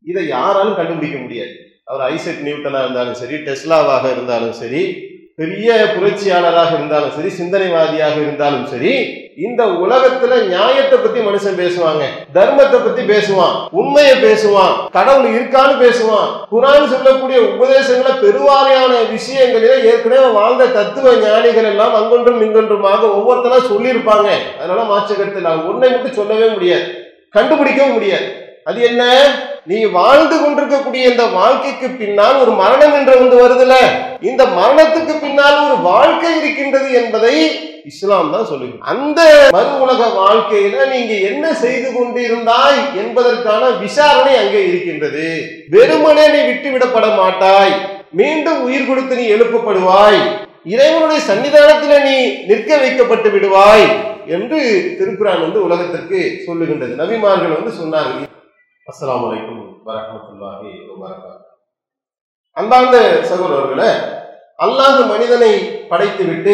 இதை யாராலும் கண்டுபிடிக்க முடியாது. அவர் ஐசக் நியூட்டனா இருந்தாலும் சரி, டெஸ்லாவாக இருந்தாலும் சரி, பெரிய புரட்சியாளராக இருந்தாலும் சரி, சிந்தனைவாதியாக இருந்தாலும் சரி, இந்த உலகத்துல நியாயத்தை பத்தி மனுஷன் பேசுவாங்க, தர்மத்தை பத்தி பேசுவான், உண்மையை பேசுவான், கடவுள் இருக்கான்னு பேசுவான். குர்ஆன் சொல்லக்கூடிய உபதேசங்களை பெருவாரியான விஷயங்களில ஏற்கனவே வாழ்ந்த தத்துவ ஞானிகள் எல்லாம் அங்கொன்றும் இங்கொன்றுமாக ஒவ்வொருத்தரா சொல்லியிருப்பாங்க. அதனால மாற்றுக்கருத்தில் ஒன்றை மட்டும் சொல்லவே முடியாது, கண்டுபிடிக்கவும் முடியாது. அது என்ன? நீ வாழ்ந்து கொண்டிருக்கக்கூடிய இந்த வாழ்க்கைக்கு பின்னால் ஒரு மரணம் என்ற ஒன்று வருதுல, இந்த மரணத்துக்கு பின்னால் ஒரு வாழ்க்கை இருக்கின்றது என்பதை இஸ்லாம் தான் சொல்லுது. அந்த மறு உலக வாழ்க்கையில நீங்க என்ன செய்து கொண்டிருந்தாய் என்பதற்கான விசாரணை அங்கே இருக்கின்றது. வெறுமனே நீ விட்டுவிடப்பட மாட்டாய், மீண்டும் உயிர் கொடுத்து நீ எழுப்பப்படுவாய், இறைவனுடைய சன்னிதானத்தில் நீ நிற்க வைக்கப்பட்டு விடுவாய் என்று திருக்குர்ஆன் உலகத்திற்கு சொல்லுகின்றது. நபிமார்கள் சொன்னார்கள். அஸ்ஸலாமு அலைக்கும் வரஹ்மத்துல்லாஹி வபரகாத்துஹு. அன்பார்ந்த சகோதரர்களே, அல்லாஹ் மனிதனை படைத்து விட்டு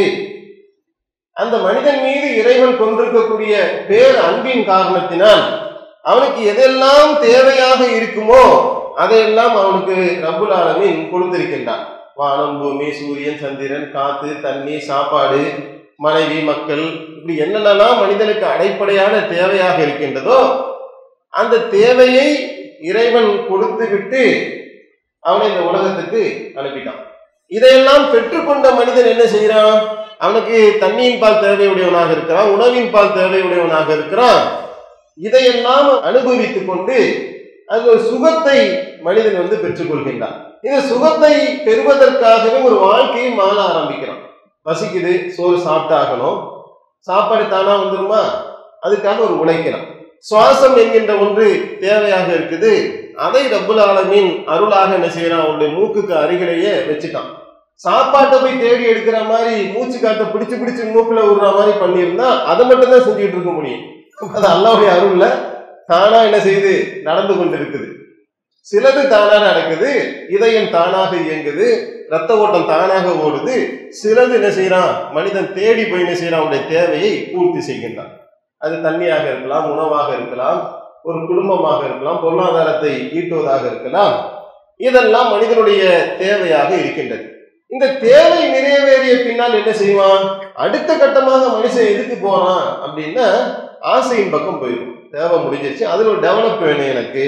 அந்த மனிதன் மீது இறைவன் கொண்டிருக்கக்கூடிய பேர் அன்பின் காரணத்தினால் அவனுக்கு எதெல்லாம் தேவையாக இருக்குமோ அதையெல்லாம் அவனுக்கு ரப்புல் ஆலமீன் கொடுத்திருக்கின்றான். வானம், பூமி, சூரியன், சந்திரன், காத்து, தண்ணி, சாப்பாடு, மனைவி, மக்கள், இப்படி என்னென்னலாம் மனிதனுக்கு அடிப்படையான தேவையாக இருக்கின்றதோ அந்த தேவையை இறைவன் கொடுத்து விட்டு அவனை இந்த உலகத்துக்கு அனுப்பிட்டான். இதையெல்லாம் பெற்றுக்கொண்ட மனிதன் என்ன செய்யறான்? அவனுக்கு தண்ணியின் பால் தேவையுடையவனாக இருக்கிறான், உணவின் பால் தேவையுடையவனாக இருக்கிறான். இதையெல்லாம் அனுபவித்துக் கொண்டு அது ஒரு சுகத்தை மனிதன் பெற்றுக்கொள்கின்றான். இந்த சுகத்தை பெறுவதற்காகவே ஒரு வாழ்க்கையை வாழ ஆரம்பிக்கிறான். பசிக்குது, சோறு சாப்பிட்டாகணும், சாப்பாடு தானா வந்துருமா? அதுக்காக ஒரு உழைக்கிறான். சுவாசம் என்கின்ற ஒன்று தேவையாக இருக்குது, அதை ரப்புல் ஆலமீன் அருளாக என்ன செய்யறான்? அவனுடைய மூக்குக்கு அருகிலேயே வச்சுட்டான். சாப்பாட்டை போய் தேடி எடுக்கிற மாதிரி மூச்சு காற்றை பிடிச்சு பிடிச்சு மூக்குல விடுற மாதிரி பண்ணியிருந்தா அதை மட்டும் தான் செஞ்சுட்டு இருக்க முடியும். அது அல்லாஹ்வுடைய அருள்ல தானா என்ன செய்து நடந்து கொண்டிருக்குது. சிலது தானா நடக்குது, இதயம் தானாக இயங்குது, ரத்த ஓட்டம் தானாக ஓடுது. சிலது என்ன செய்யறான்? மனிதன் தேடி போய் என்ன செய்யறான்? அவனுடைய தேவையை பூர்த்தி செய்கின்றான். அது தண்ணியாக இருக்கலாம், உணவாக இருக்கலாம், ஒரு குடும்பமாக இருக்கலாம், பொருளாதாரத்தை ஈட்டுவதாக இருக்கலாம். இதெல்லாம் மனிதனுடைய தேவையாக இருக்கின்றது. இந்த தேவை நிறைவேறிய பின்னால் என்ன செய்வான்? அடுத்த கட்டமாக மனுஷன் எதுக்கு போறான் அப்படின்னா ஆசையின் பக்கம் போயிடும். தேவை முடிஞ்சிருச்சு, அதுல ஒரு டெவலப் வேணும், எனக்கு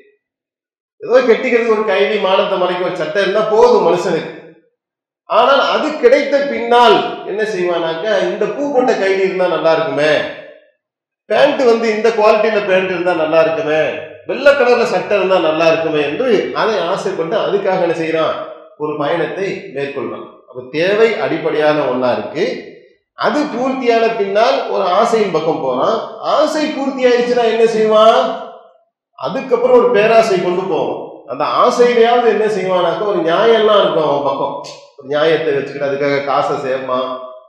ஏதோ கெட்டிக்கிறது ஒரு கைதி, மானத்தை மறைக்க ஒரு சட்டை இருந்தா போதும் மனுஷனுக்கு. ஆனால் அது கிடைத்த பின்னால் என்ன செய்வானாக்க, இந்த பூ போட்ட கைதி இருந்தா நல்லா இருக்குமே, பேண்ட் இந்த குவாலிட்டியில பேண்ட் இருந்தா நல்லா இருக்குமே, வெள்ளை கலர்ல சட்டை இருந்தா நல்லா இருக்குமே என்று அதை ஆசைப்பட்டு அதுக்காக என்ன செய்யறான்? ஒரு பயணத்தை மேற்கொள்றான். அப்ப தேவை அடிப்படையான ஒண்ணா இருக்கு, அது பூர்த்தியான பின்னால் ஒரு ஆசையின் பக்கம் போறான். ஆசை பூர்த்தி ஆயிடுச்சுன்னா என்ன செய்வான்? அதுக்கப்புறம் ஒரு பேராசை கொண்டு போவோம். அந்த ஆசையிலையாவது என்ன செய்வானாக்க ஒரு நியாயம்லாம் இருக்கும் அவன் பக்கம். ஒரு நியாயத்தை வச்சுக்கிட்டு அதுக்காக காசை சேர்ப்பான்,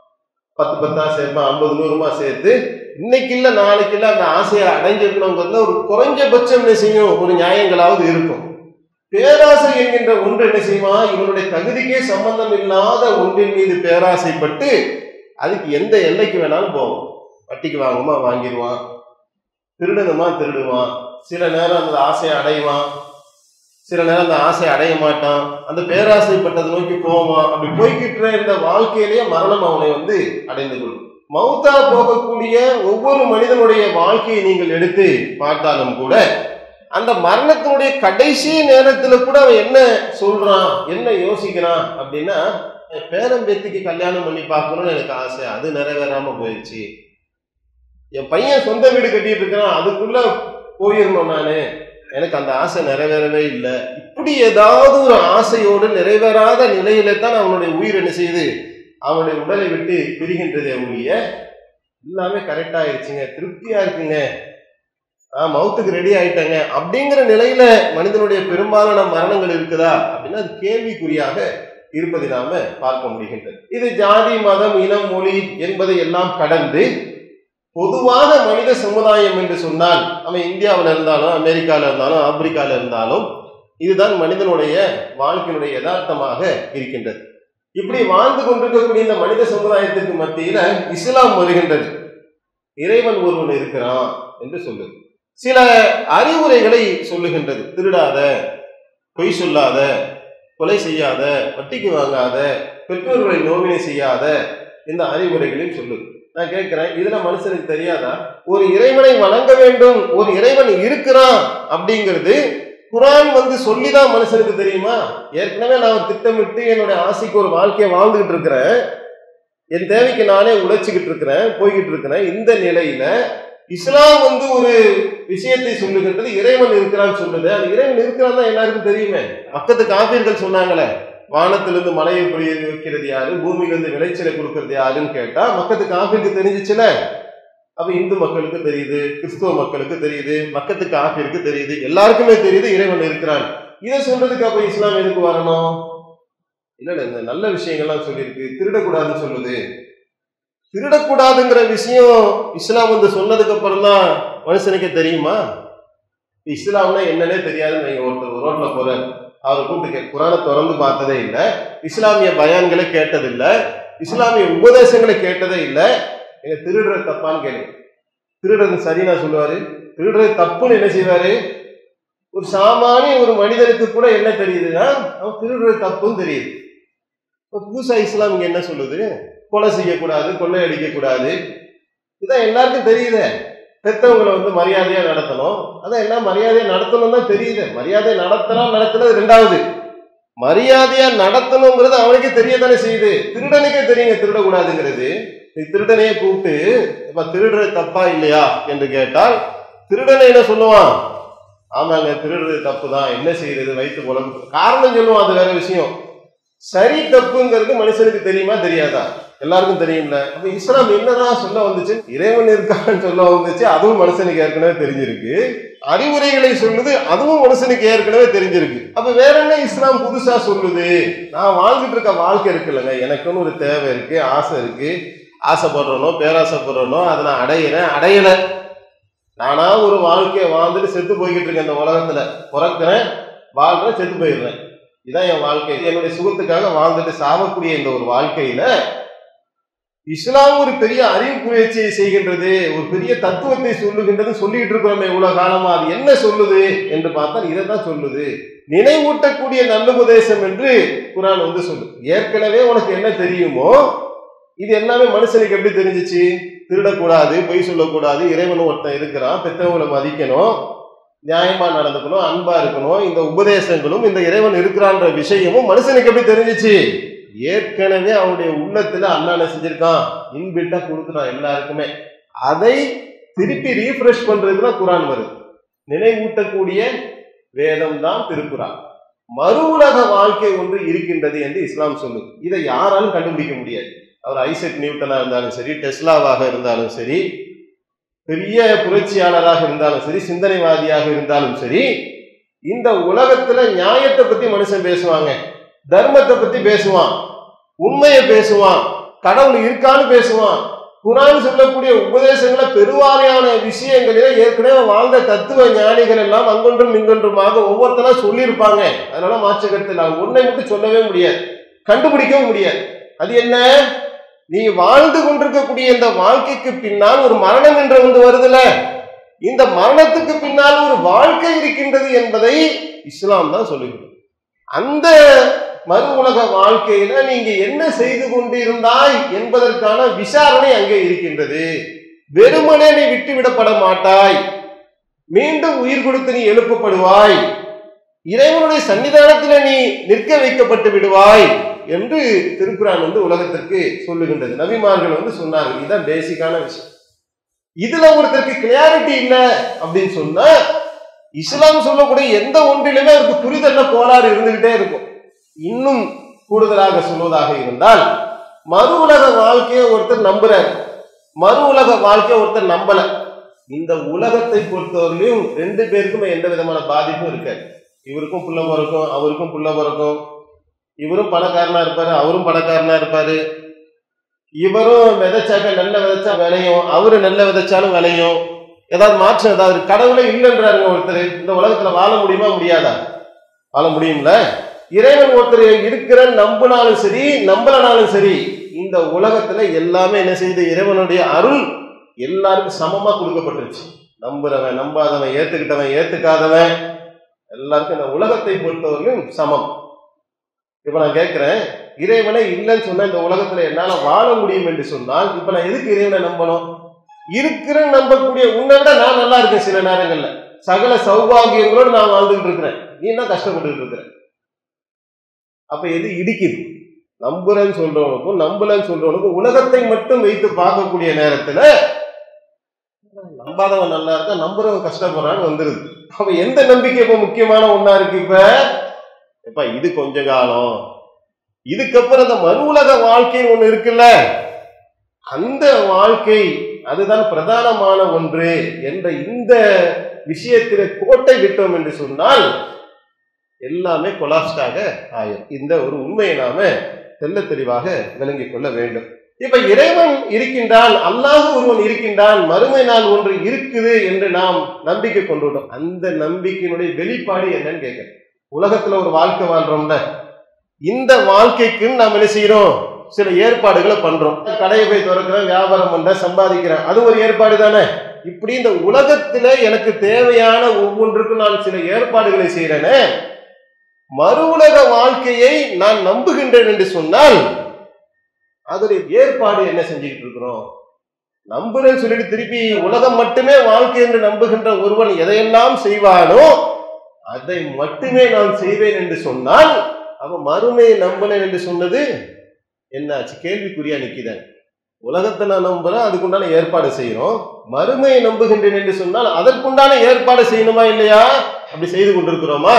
10 சேர்ப்பான், 50 100 சேர்த்து இன்னைக்கு இல்ல நாளைக்கு இல்ல அந்த ஆசையை அடைஞ்சிருக்கணுங்கிறதுல ஒரு குறைஞ்சபட்சம் என்ன செய்யும்? ஒரு நியாயங்களாவது இருக்கும். பேராசை என்கின்ற ஒன்று என்ன செய்வான்? இவனுடைய தகுதிக்கே சம்பந்தம் இல்லாத ஒன்றின் மீது பேராசைப்பட்டு அதுக்கு எந்த எல்லைக்கு வேணாலும் போவோம். வட்டிக்கு வாங்குமா வாங்கிடுவான், திருடணுமா திருடுவான், சில நேரம் அந்த ஆசையை அடைவான், சில நேரம் அந்த ஆசையை அடைய மாட்டான், அந்த பேராசைப்பட்டதை நோக்கி போவான். அப்படி போய்கிட்டு இருந்த வாழ்க்கையிலேயே மரணம் அவனை அடைந்து கொள்ளும். மௌத்தா போகக்கூடிய ஒவ்வொரு மனிதனுடைய வாழ்க்கையை நீங்கள் எடுத்து பார்த்தாலும் கூட அந்த மரணத்தினுடைய கடைசி நேரத்துல கூட அவன் என்ன சொல்றான், என்ன யோசிக்கிறான் அப்படின்னா, பேரம்பேத்திக்கு கல்யாணம் பண்ணி பார்க்கணும்னு எனக்கு ஆசை, அது நிறைவேறாம போயிடுச்சு. என் பையன் சொந்த வீடு கட்டிட்டு இருக்கிறான், அதுக்குள்ள போயிடணும் நானு, எனக்கு அந்த ஆசை நிறைவேறவே இல்லை. இப்படி ஏதாவது ஒரு ஆசையோடு நிறைவேறாத நிலையில தான் அவனுடைய உயிர் என்ன செய்யுது? அவனுடைய உடலை விட்டு பிரிகின்றதே ஒழிய எல்லாமே கரெக்டா ஆயிடுச்சுங்க, திருப்தியா இருக்குங்க, மவுத்துக்கு ரெடி ஆயிட்டாங்க அப்படிங்கிற நிலையில மனிதனுடைய பெரும்பாலான மரணங்கள் இருக்குதா அப்படின்னா அது கேள்விக்குறியாக இருப்பதை நாம பார்க்க முடிகின்றது. இது ஜாதி, மதம், இனம், மொழி என்பதை எல்லாம் கடந்து பொதுவாக மனித சமுதாயம் என்று சொன்னால் அவன் இந்தியாவில் இருந்தாலும், அமெரிக்காவில் இருந்தாலும், ஆப்பிரிக்காவில் இருந்தாலும் இதுதான் மனிதனுடைய வாழ்க்கையினுடைய யதார்த்தமாக இருக்கின்றது. இப்படி வாழ்ந்து கொண்டிருக்கக்கூடிய இந்த மனித சமுதாயத்திற்கு மத்தியில இஸ்லாம் வருகின்றது. இறைவன் ஒருவன் இருக்கிறான் என்று சொல்லுது. சில அறிவுரைகளை சொல்லுகின்றது. திருடாத, பொய் சொல்லாத, கொலை செய்யாத, வட்டிக்கு வாங்காத, பெற்றோர்களை நோவினை செய்யாத, இந்த அறிவுரைகளையும் சொல்லுது. நான் கேட்கிறேன், இதுல மனுஷனுக்கு தெரியாதா? ஒரு இறைவனை வணங்க வேண்டும், ஒரு இறைவன் இருக்கிறான் அப்படிங்கிறது குர்ஆன் சொல்லிதான் மனுஷனுக்கு தெரியுமா? ஏற்கனவே நான் ஒரு திட்டமிட்டு என்னுடைய ஆசைக்கு ஒரு வாழ்க்கையை வாழ்ந்துகிட்டு இருக்கிறேன், என் தேவைக்கு நானே உழைச்சிக்கிட்டு இருக்கிறேன், போய்கிட்டு இருக்கிறேன். இந்த நிலையில இஸ்லாம் ஒரு விஷயத்தை சொல்லுகின்றது, இறைவன் இருக்கிறான்னு சொல்லுது. அது இறைவன் இருக்கிறான் தான் எல்லாருக்கும் தெரியுமே. பக்கத்து காபீர்கள் சொன்னாங்களே, வானத்திலிருந்து மழையை பொழிய வைக்கிறது யாரு, பூமியிலிருந்து விளைச்சலை கொடுக்கறது யாருன்னு கேட்டா மக்கத்து காபீருக்கு தெரிஞ்சிச்சுல. அப்ப இந்து மக்களுக்கு தெரியுது, கிறிஸ்துவ மக்களுக்கு தெரியுது, மக்கத்து காபீருக்கு தெரியுது, எல்லாருக்குமே தெரியுது இறைவன் இருக்கிறான். இதை சொல்றதுக்கு அப்ப இஸ்லாம் எதுக்கு வரணும்? இல்ல, இந்த நல்ல விஷயங்கள்லாம் சொல்லியிருக்கு. திருடக்கூடாதுன்னு சொல்லுது. திருடக்கூடாதுங்கிற விஷயம் இஸ்லாம் சொன்னதுக்கு அப்புறம் தான் மனுஷனுக்கே தெரியுமா? இஸ்லாம்னா என்னன்னே தெரியாதுன்னு நீங்க ஒருத்தர் ரோட்ல போறாரு, அவரை கூப்பிட்டு குர்ஆனை திறந்து பார்த்ததே இல்லை, இஸ்லாமிய பயான்களை கேட்டதில்லை, இஸ்லாமிய உபதேசங்களை கேட்டதே இல்லை, எங்க திருடுறது தப்பான்னு கேளுங்க. திருடுறது சரினா சொல்லுவாரு? திருடுறது தப்புன்னு என்ன செய்வாரு? ஒரு சாமானிய ஒரு மனிதனுக்கு கூட என்ன தெரியுதுன்னா அவன் திருடுறது தப்புன்னு தெரியுது. புதுசா இஸ்லாம் இங்க என்ன சொல்லுது? கொலை செய்யக்கூடாது, கொள்ளையடிக்க கூடாது, இதான் எல்லாருக்கும் தெரியுது. பெற்றவங்களை மரியாதையா நடத்தணும், அதான் எல்லாம் மரியாதையா நடத்தணும் தான் தெரியுது. மரியாதை நடத்தலாம் நடத்துறது ரெண்டாவது, மரியாதையா நடத்தணுங்கிறது அவனுக்கே தெரியத்தானே செய்யுது. திருடனுக்கே தெரியுங்க திருடக்கூடாதுங்கிறது. திருடனையே கூப்பிட்டு இப்ப திருடுறது தப்பா இல்லையா என்று கேட்டால் திருடனை என்ன சொல்லுவான்? ஆமாங்க திருடுறது தப்பு தான், என்ன செய்யறது, வயிற்று குழம்பு, காரணம் சொல்லுவான். அது வேற விஷயம். சரி தப்புங்கிறது மனுஷனுக்கு தெரியுமா தெரியாதா? எல்லாருக்கும் தெரியும்ல. அப்ப இஸ்லாம் என்னதான் சொல்ல வந்துச்சு? இறைவன் இருக்கான்னு சொல்ல வந்துச்சு, அதுவும் மனுஷனுக்கு ஏற்கனவே தெரிஞ்சிருக்கு. அறிவுரைகளை சொல்லுது, அதுவும் மனுஷனுக்கு ஏற்கனவே தெரிஞ்சிருக்கு. அப்ப வேற என்ன இஸ்லாம் புதுசா சொல்லுது? நான் வாழ்ந்துட்டு இருக்க வாழ்க்கை இருக்குல்லங்க, எனக்குன்னு ஒரு தேவை இருக்கு, ஆசை இருக்கு, ஆசைப்படுறனோ பேராசைப்படுறனோ அதை நான் அடையிறேன், அடையல. நானா ஒரு வாழ்க்கையை வாழ்ந்துட்டு செத்து போய்கிட்டு இருக்கேன். இந்த உலகத்துல பிறக்கிறேன், வாழ்றேன், செத்து போயிடுறேன். இதான் என் வாழ்க்கை. என்னுடைய சுகத்துக்காக வாழ்ந்துட்டு சாவக்கூடிய இந்த ஒரு வாழ்க்கையில இஸ்லாம் ஒரு பெரிய அறிவு புரட்சியை செய்கின்றது, ஒரு பெரிய தத்துவத்தை சொல்லுகின்றது. சொல்லிட்டு இருக்கிறோமே இவ்வளவு காலமா, அது என்ன சொல்லுது என்று பார்த்தால் இதைதான் சொல்லுது. நினைவூட்டக்கூடிய நல்லுபதேசம் என்று குர்ஆன் சொல்லுது. ஏற்கனவே உனக்கு என்ன தெரியுமோ இது எல்லாமே மனுஷனுக்கு எப்படி தெரிஞ்சிச்சு? திருடக்கூடாது, பொய் சொல்லக்கூடாது, இறைவன் ஒருத்தன் இருக்கிறான், பெற்றவங்களை மதிக்கணும், நியாயமா நடந்துக்கணும், அன்பா இருக்கணும், இந்த உபதேசங்களும் இந்த இறைவன் இருக்கிறான்ற விஷயமும் மனுஷனுக்கு எப்படி தெரிஞ்சிச்சு? ஏற்கனவே அவனுடைய உள்ளத்துல அல்லாஹ் என்ன செஞ்சிருக்கான்? இன்பில்ட்டா கொடுத்துட்டான் எல்லாருக்குமே. அதை திருப்பி ரீஃப்ரெஷ் பண்றதுக்கு தான் குர்ஆன் வருது. நினைவூட்டக்கூடிய வேதம் தான் திருக்குர்ஆன். மறு உலக வாழ்க்கை ஒன்று இருக்கின்றது என்று இஸ்லாம் சொல்லுது. இதை யாராலும் கண்டுபிடிக்க முடியாது. அவர் ஐசக் நியூட்டனா இருந்தாலும் சரி, டெஸ்லாவாக இருந்தாலும் சரி, பெரிய புரட்சியாளராக இருந்தாலும் சரி, சிந்தனைவாதியாக இருந்தாலும் சரி, இந்த உலகத்துல நியாயத்தை பத்தி மனுஷன் பேசுவாங்க, தர்மத்தை பத்தி பேசுவான், உண்மையை பேசுவான், கடவுள் இருக்கான்னு பேசுவான். குர்ஆன் சொல்லக்கூடிய உபதேசங்களை பெருவாரியான விஷயங்களில ஏற்கனவே வாழ்ந்த தத்துவ ஞானிகள் எல்லாம் அங்கொன்றும் இங்கொன்றுமாக ஒவ்வொருத்தரா சொல்லியிருப்பாங்க. அதனால மாற்று கருத்து நான் ஒன்றை மட்டும் சொல்லவே முடியாது, கண்டுபிடிக்கவும் முடியாது. அது என்ன? நீ வாழ்ந்து கொண்டிருக்கக்கூடிய இந்த வாழ்க்கைக்கு பின்னால் ஒரு மரணம் என்ற ஒன்று வருதுல, இந்த மரணத்துக்கு பின்னால் ஒரு வாழ்க்கை இருக்கின்றது என்பதை இஸ்லாம் தான் சொல்லுகிறது. அந்த மறு உலக வாழ்க்கையில நீங்க என்ன செய்து கொண்டிருந்தாய் என்பதற்கான விசாரணை அங்கே இருக்கின்றது. வெறுமனே நீ விட்டுவிடப்பட மாட்டாய், மீண்டும் உயிர் கொடுத்து நீ எழுப்பப்படுவாய், இறைவனுடைய சன்னிதானத்தில் நீ நிற்க வைக்கப்பட்டு விடுவாய் என்று திருக்குர்ஆன் உலகத்திற்கு சொல்லுகின்றது. நபிமார்கள் சொன்னார்கள். இதுதான் பேசிக்கான விஷயம். இதுல ஒருத்தருக்கு கிளியாரிட்டி இல்லை அப்படின்னு சொன்னா இஸ்லாம் சொல்லக்கூடிய எந்த ஒன்றிலுமே அவருக்கு புரிதல்ல கோளாறு இருந்துகிட்டே இருக்கும். இன்னும் கூடுதலாக சொல்வதாக இருந்தால், மறு உலக வாழ்க்கையை ஒருத்தர் நம்புறாரு, மறு உலக வாழ்க்கையை ஒருத்தர் நம்பல. இந்த உலகத்தை பொறுத்தவரையிலும் ரெண்டு பேருக்குமே எந்த விதமான பாதிப்பும் இருக்காது. இவருக்கும் புள்ள பிறக்கும், அவருக்கும் புள்ள பிறக்கும், இவரும் பணக்காரனா இருப்பாரு, அவரும் பணக்காரனா இருப்பாரு, இவரும் விதைச்சாக்க நெல்ல விதைச்சா விளையும், அவரு நெல்ல விதைச்சாலும் விளையும். ஏதாவது மாற்றம் ஏதாவது? கடவுளே இல்லைன்றாருங்க ஒருத்தர். இந்த உலகத்துல வாழ முடியுமா? முடியாதா? வாழ முடியும்ல. இறைவன் ஒருத்தர் இருக்கிற நம்பினாலும் சரி, நம்பலனாலும் சரி, இந்த உலகத்துல எல்லாமே என்ன செய்யுது? இறைவனுடைய அருள் எல்லாருக்கும் சமமா கொடுக்கப்பட்டுருச்சு. நம்புறவன் நம்பாதவன், ஏத்துக்கிட்டவன் ஏத்துக்காதவன், எல்லாருக்கும் இந்த உலகத்தை பொறுத்தவரையும் சமம். இப்ப நான் கேட்கிறேன், இறைவனை இல்லைன்னு சொன்னா இந்த உலகத்துல என்னால வாழ முடியும் என்று சொன்னால் இப்ப நான் எதுக்கு இறைவனை நம்பணும்? இருக்கிறேன்னு நம்பக்கூடிய உன்னை விட நான் நல்லா இருக்கேன். சில நேரங்கள்ல சகல சௌபாகியங்களோடு நான் வாழ்ந்துகிட்டு இருக்கிறேன், நீ தான் கஷ்டப்பட்டு இருக்கிற. அப்ப எது இடிக்குது? நம்புறேன்னு சொல்றவனுக்கும் நம்பலன்னு சொல்றவனுக்கும் உலகத்தை மட்டும் வைத்து பார்க்கக்கூடிய நேரத்துல நம்பாதவன் நல்லா இருக்கா, நம்புறவன் கஷ்டப்படுறான்னு வந்துருது. அப்ப எந்த நம்பிக்கை இப்ப முக்கியமான ஒண்ணா இருக்கு? இப்ப இது கொஞ்ச காலம், இதுக்கப்புறம் இந்த மறு உலக வாழ்க்கை ஒண்ணு இருக்குல்ல, அந்த வாழ்க்கை அதுதான் பிரதானமான ஒன்று என்ற இந்த விஷயத்தில கோட்டை விட்டோம் என்று சொன்னால் எல்லாமே கொலாப்ஸ்டாக ஆயும். இந்த ஒரு உண்மையை நாம தெல்ல தெளிவாக விளங்கிக் கொள்ள வேண்டும். இப்ப இறைவன் இருக்கின்றான், அல்லாஹ் ஒருவன் இருக்கின்றான், மறுமை நாள் ஒன்று இருக்குது என்று நாம் நம்பிக்கை கொண்டுவிட்டோம். அந்த நம்பிக்கையினுடைய வெளிப்பாடு என்னன்னு கேட்க, உலகத்துல ஒரு வாழ்க்கை வாழ்றோம்ல, இந்த வாழ்க்கைக்கு நாம் என்ன செய்யறோம்? சில ஏற்பாடுகளை பண்றோம். கடையை போய் திறக்கிறேன், வியாபாரம் பண்ற, சம்பாதிக்கிறேன், அது ஒரு ஏற்பாடு தானே. இப்படி இந்த உலகத்துல எனக்கு தேவையான ஒவ்வொன்றுக்கும் நான் சில ஏற்பாடுகளை செய்யறேனே, மறு உலக வாழ்க்கையை நான் நம்புகின்றேன் என்று சொன்னால் அதோடைய ஏற்பாடு என்ன செஞ்சுக்கிட்டு இருக்கிறோம்? நம்புறேன்னு சொல்லிட்டு திருப்பி உலகம் மட்டுமே வாழ்க்கை என்று நம்புகின்ற ஒருவன் எதையெல்லாம் செய்வானோ அதை மட்டுமே நான் செய்வேன் என்று சொன்னால் அவன் மறுமையை நம்புறேன் என்று சொன்னது என்னாச்சு? கேள்விக்குறியா நிற்கிறான். உலகத்தை நான் நம்புறேன், அதுக்குண்டான ஏற்பாடு செய்யறோம். மறுமையை நம்புகின்றேன் என்று சொன்னால் அதற்குண்டான ஏற்பாடு செய்யணுமா இல்லையா? அப்படி செய்து கொண்டிருக்கிறோமா?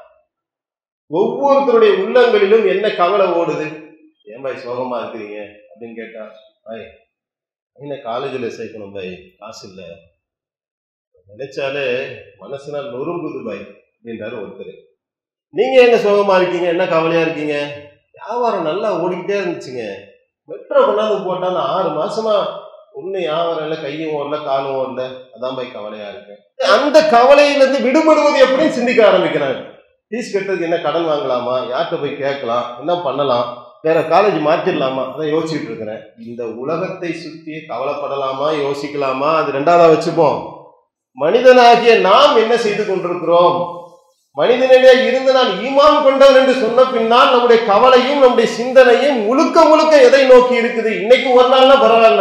ஒவ்வொருத்தருடைய உள்ளங்களிலும் என்ன கவலை ஓடுது? ஏன் பாய் சோகமா இருக்கிறீங்க அப்படின்னு கேட்டா, பாய் என்ன காலேஜில் சேர்க்கணும் பாய், காசு இல்லை, நினைச்சாலே மனசுனா நொறுங்குது பாய் அப்படின்றாரு ஒருத்தர். நீங்க எங்க சோகமா இருக்கீங்க, என்ன கவலையா இருக்கீங்க? வியாபாரம் நல்லா ஓடிக்கிட்டே இருந்துச்சுங்க, மெட்ரோ கொண்டாந்து போட்டான்னு 6 மாசமா ஒண்ணு வியாபாரம் இல்லை, கையும் ஓடல காலும் ஓடல, அதான் பாய் கவலையா இருக்கு. அந்த கவலையிலிருந்து விடுபடுவது எப்படின்னு சிந்திக்க ஆரம்பிக்கிறாங்க. ஃபீஸ் கட்டுறதுக்கு என்ன கடன் வாங்கலாமா, யார்கிட்ட போய் கேட்கலாம், என்ன பண்ணலாம், வேற காலேஜ் மாற்றிடலாமா, அதை யோசிச்சுட்டு இருக்கிறேன். இந்த உலகத்தை சுற்றி கவலைப்படலாமா, யோசிக்கலாமா, அது ரெண்டாவதா வச்சுப்போம். மனிதனாகிய நாம் என்ன செய்து கொண்டிருக்கிறோம்? மனிதனிலே இருந்து நான் ஈமான் கொண்டவன் என்று சொன்ன பின்னால் நம்முடைய கவலையும் நம்முடைய சிந்தனையும் முழுக்க முழுக்க எதை நோக்கி இருக்குது? இன்னைக்கு ஒரு நாள்னா பரவாயில்ல,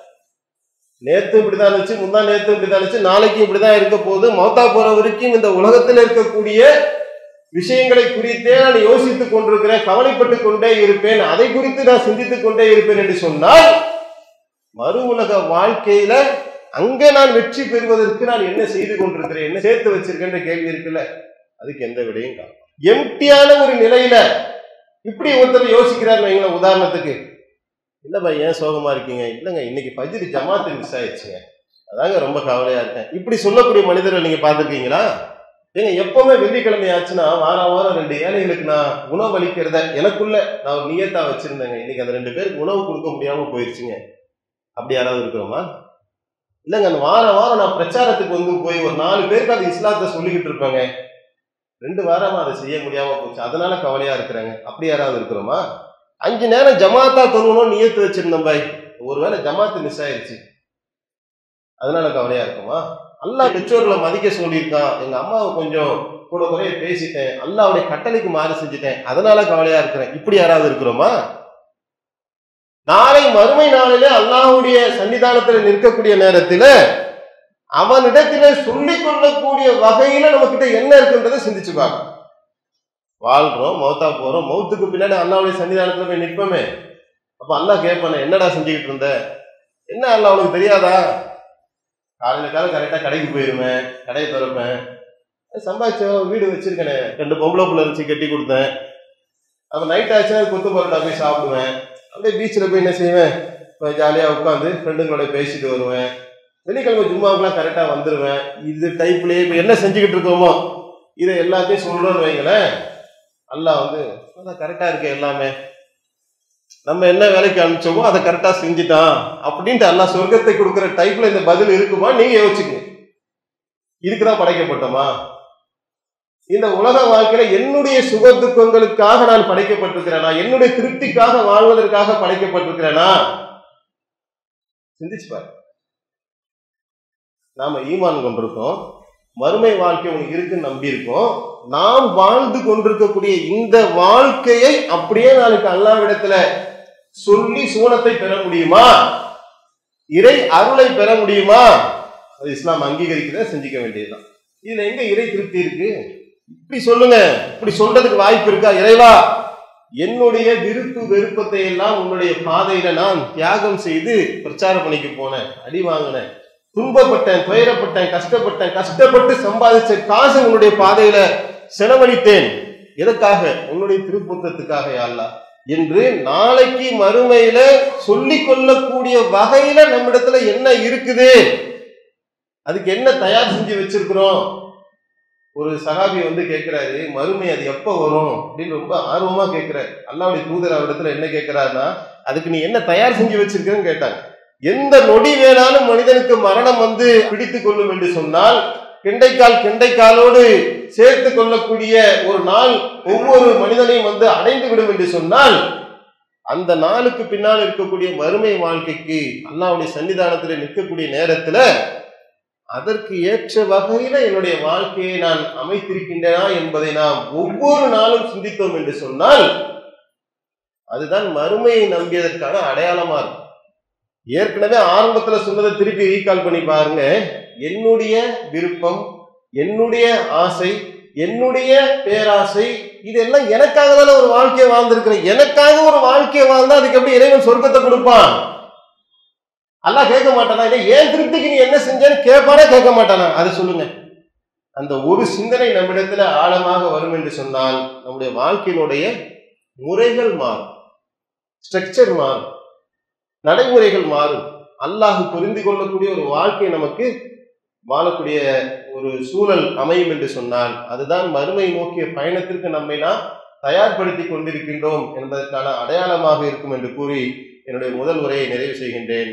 நேத்து இப்படிதான் இருந்துச்சு, முந்தா நேத்து இப்படிதான் இருந்துச்சு, நாளைக்கு இப்படிதான் இருக்க போது, மௌத்தா போற வரைக்கும் இந்த உலகத்தில் இருக்கக்கூடிய விஷயங்களை குறித்தே நான் யோசித்துக் கொண்டிருக்கிறேன், கவலைப்பட்டுக் கொண்டே இருப்பேன், அதை குறித்து நான் சிந்தித்துக் கொண்டே இருப்பேன் என்று சொன்னால் மறு உலக வாழ்க்கையில அங்க நான் வெற்றி பெறுவதற்கு நான் என்ன செய்து கொண்டிருக்கிறேன், என்ன சேர்த்து வச்சிருக்கேன்ற கேள்வி இருக்குல்ல, அதுக்கு எந்த விடையும் காணும். எம்டியான ஒரு நிலையில இப்படி ஒருத்தர் யோசிக்கிறார் வைங்கள. உதாரணத்துக்கு, இல்ல பாய் ஏன் சோகமா இருக்கீங்க? இல்லைங்க இன்னைக்கு ஃபஜ்ர் ஜமாத்து மிஸ் ஆயிடுச்சுங்க, அதாங்க ரொம்ப கவலையா இருக்கேன். இப்படி சொல்லக்கூடிய மனிதர்கள் நீங்க பார்த்துருக்கீங்களா? ஏங்க எப்பவுமே வெள்ளிக்கிழமை ஆச்சுன்னா வாரம் 2 ஏழைகளுக்கு நான் உணவு அளிக்கிறத எனக்குள்ள நான் ஒரு நியத்தா வச்சிருந்தேங்க, இன்னைக்கு அந்த 2 பேருக்கு உணவு கொடுக்க முடியாம போயிடுச்சுங்க. அப்படி யாராவது இருக்கிறோமா? இல்லைங்க அந்த வாரம் நான் பிரச்சாரத்துக்கு வந்து போய் ஒரு 4 பேருக்கு அது இஸ்லாத்தை சொல்லிக்கிட்டு இருப்பேங்க, 2 வாரமா அதை செய்ய முடியாம போச்சு, அதனால கவலையா இருக்கிறாங்க. அப்படி யாராவது இருக்கிறோமா? 5 நேரம் ஜமாத்தா தொழுவணும்னு நியத்து வச்சிருந்தோம் பாய், ஒருவேளை ஜமாத்து மிஸ் ஆயிடுச்சு, அதனால கவலையா இருக்குமா? அல்லாஹ் பெற்றோர்களை மதிக்க சொல்லியிருக்கான், எங்க அம்மாவை கொஞ்சம் கூட குறைய பேசிட்டேன், அல்லாஹ்வுடைய கட்டளைக்கு மாறு செஞ்சுட்டேன், அதனால கவலையா இருக்கிறேன். இப்படி யாராவது இருக்கிறோமா? நாளை மறுமை நாளிலே அல்லாஹ்வுடைய சன்னிதானத்தில் நிற்கக்கூடிய நேரத்தில் அவனிடத்திலே சொல்லிக் கொள்ளக்கூடிய வகையில நம்ம கிட்ட என்ன இருக்குன்றதை சிந்திச்சு பார்க்கணும். வாழ்றோம், மௌத்தா போறோம், மௌத்துக்கு பின்னாடி அல்லாஹ்வுடைய சன்னிதானத்துல போய் நிற்போமே, அப்ப அல்லாஹ் கேட்பானே என்னடா செஞ்சுக்கிட்டு இருந்த, என்ன அல்லாஹ் உனக்கு தெரியாதா? காலையில கரெக்டா கடைக்கு போயிருவேன், கடையை திறப்பேன், சம்பாதிச்ச வீடு வச்சிருக்கேனே, 2 பொம்பளை பிள்ளை வச்சு கட்டி கொடுத்தேன், அப்ப நைட் ஆச்சுன்னா கொத்து பரோட்டா போய் சாப்பிடுவேன், அப்படியே பீச்சில் போய் என்ன செய்வேன், ஜாலியா உட்காந்து ஃப்ரெண்டுங்களோட பேசிட்டு வருவேன், வெள்ளிக்கிழமை ஜும்மாவுக்குலாம் கரெக்டா வந்துருவேன். இது டைப்லயே இப்ப என்ன செஞ்சுக்கிட்டு இருக்கோமோ இதை எல்லாத்தையும் சொல்றோம்னு வைங்களேன், அல்லாஹ் அதான் கரெக்டா இருக்கு, எல்லாமே நம்ம என்ன வேலைக்கு அனுப்பிச்சோமோ அதை கரெக்டா செஞ்சுட்டான் அப்படின்ட்டு அல்லாஹ் சொர்க்கத்தை கொடுக்குற டைப்ல இந்த பதில் இருக்குமா? நீங்க யோசிச்சுங்க. இதுக்குதான் படைக்கப்பட்டோமா? இந்த உலக வாழ்க்கையில என்னுடைய சுக துக்கங்களுக்காக நான் படைக்கப்பட்டிருக்கிறேனா, என்னுடைய திருப்திக்காக வாழ்வதற்காக படைக்கப்பட்டிருக்கிறேனா? சிந்திச்சு பாரு. நாம ஈமான் கொண்டிருக்கோம், மறுமை வாழ்க்கை உனக்கு இருக்குன்னு நம்பி இருக்கோம். நாம் வாழ்ந்து கொண்டிருக்கக்கூடிய இந்த வாழ்க்கையை அப்படியே நாளைக்கு அல்லாஹ்விடத்துல சொல்லி சூனத்தை பெற முடியுமா, இறை அருளை பெற முடியுமா? அது இஸ்லாம் அங்கீகரிக்கிறத செஞ்சுக்க வேண்டியதுதான். இதுல எங்க இறை திருப்தி இருக்கு? இப்படி சொல்லுங்க, இப்படி சொல்றதுக்கு வாய்ப்பு இருக்கா? இறைவா, என்னுடைய விருப்பு வெறுப்பத்தை எல்லாம் உன்னுடைய பாதையில நான் தியாகம் செய்து பிரச்சார பணிக்கு போனேன், அடி வாங்கினேன், துன்பப்பட்டேன், துயரப்பட்டேன், கஷ்டப்பட்டு சம்பாதிச்ச காசு உன்னுடைய பாதையில செலவழித்தேன். எதற்காக? உன்னுடைய திருப்பொருத்தத்துக்காக யா அல்லாஹ் என்று நாளைக்கு மறுமையில சொல்லிக் கொள்ளக்கூடிய வகையில நம்மிடத்துல என்ன இருக்குது, அதுக்கு என்ன தயார் செஞ்சு வச்சிருக்கிறோம்? ஒரு சஹாபி கேட்கிறாரு, மறுமை அது எப்ப வரும் அப்படின்னு ரொம்ப ஆர்வமா கேட்கிறாரு. அல்லாஹ்வுடைய தூதர் அவரிடத்துல என்ன கேட்கிறாருன்னா, அதுக்கு நீ என்ன தயார் செஞ்சு வச்சிருக்கன்னு கேட்டாங்க. எந்த நொடி வேணாலும் மனிதனுக்கு மரணம் பிடித்து கொள்ளும் என்று சொன்னால், கெண்டைக்காலோடு சேர்த்து கொள்ளக்கூடிய ஒரு நாள் ஒவ்வொரு மனிதனையும் அடைந்து விடும் என்று சொன்னால், அந்த நாளுக்கு பின்னால் இருக்கக்கூடிய மறுமை வாழ்க்கைக்கு அல்லாஹ்வுடைய சன்னிதானத்தில் நிற்கக்கூடிய நேரத்துல அதற்கு ஏற்ற வகையில என்னுடைய வாழ்க்கையை நான் அமைத்திருக்கின்றனா என்பதை நாம் ஒவ்வொரு நாளும் சிந்தித்தோம் என்று சொன்னால், அதுதான் மறுமையை நம்பியதற்கான அடையாளமா இருக்கும். ஏற்கனவே ஆரம்பத்துல சொன்னதை திருப்பி ரீகால் பண்ணி பாருங்க. என்னுடைய விருப்பம், என்னுடைய ஆசை, என்னுடைய பேராசை, இதெல்லாம் எனக்காக தானே ஒரு வாழ்க்கையை வாழ்ந்திருக்கிறேன். எனக்காக ஒரு வாழ்க்கையை வாழ்ந்தா அதுக்கு எப்படி இறைவன் சொர்க்கத்தை கொடுப்பான்? அல்லாஹ் கேட்க மாட்டானா? இதை ஏன் திருப்திக்கு நீ என்ன செஞ்சேன்னு கேட்பானா கேட்க மாட்டானா? அதை சொல்லுங்க. அந்த ஒரு சிந்தனை நம்மிடத்துல ஆழமாக வரும் என்று சொன்னால் நம்முடைய வாழ்க்கையினுடைய முறைகள் மாறும், ஸ்ட்ரக்சர் மாறும், நடைமுறைகள் மாறும். அல்லாஹ் புரிந்து கொள்ளக்கூடிய ஒரு வாழ்க்கை நமக்கு வாழக்கூடிய ஒரு சூழல் அமையும் என்று சொன்னால், அதுதான் மறுமை நோக்கிய பயணத்திற்கு நம்மை நாம் தயார்படுத்தி கொண்டிருக்கின்றோம் என்பதற்கான அடையாளமாக இருக்கும் என்று கூறி என்னுடைய முதல் உரையை நிறைவு செய்கின்றேன்.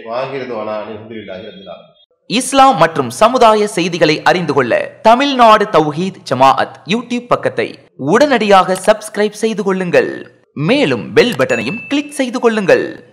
இஸ்லாம் மற்றும் சமுதாய செய்திகளை அறிந்து கொள்ள தமிழ்நாடு தௌஹீத் ஜமாஅத் யூடியூப் பக்கத்தை உடனடியாக சப்ஸ்கிரைப் செய்து கொள்ளுங்கள். மேலும் பெல் பட்டனையும் கிளிக் செய்து கொள்ளுங்கள்.